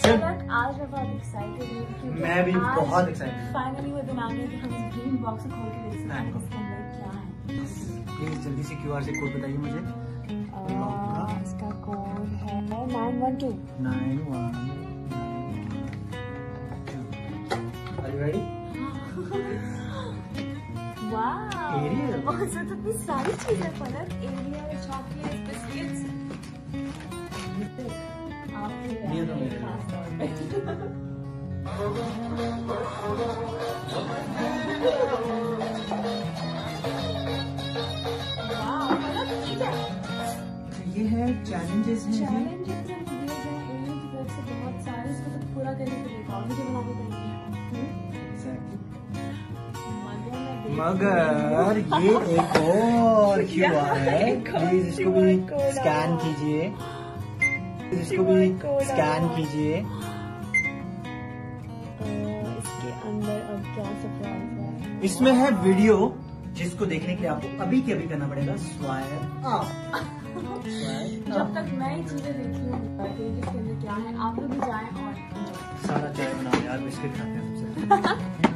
आज मैं बहुत एक्साइटेड हूँ। मैं भी बहुत एक्साइटेड। फाइनली वो दिन आ गया कि हम इस ड्रीम बॉक्स को खोल के देख सकते हैं इसके अंदर क्या है। प्लीज जल्दी से QR से कोड बताइए मुझे। इसका कोड है 912। 912। Are you ready? वाह, Ariel। इसमें तो इतनी सारी चीजें पलक, एरियल, चॉकलेट, बिस्किट्स। ये तो मेरे लिए। ये है चैलेंजेस हैं। चैलेंजेस दिए गए एरियल की तरफ से बहुत सारे, इसको तो पूरा करने के लिए और मुझे बनानी पड़ेगी। मगर ये एक और QR है, प्लीज इसको भी स्कैन कीजिए। इसको भी स्कैन कीजिए। इसके अंदर अब क्या सरप्राइज है? इसमें है वीडियो, जिसको देखने के लिए आपको अभी के अभी करना पड़ेगा स्वाइप अप। जब तक मैं ये चीजें देखी हूँ इसके अंदर क्या है, आप लोग भी जाएं और सारा चाय बनाओ यार, बिस्किट खाते हैं सबसे।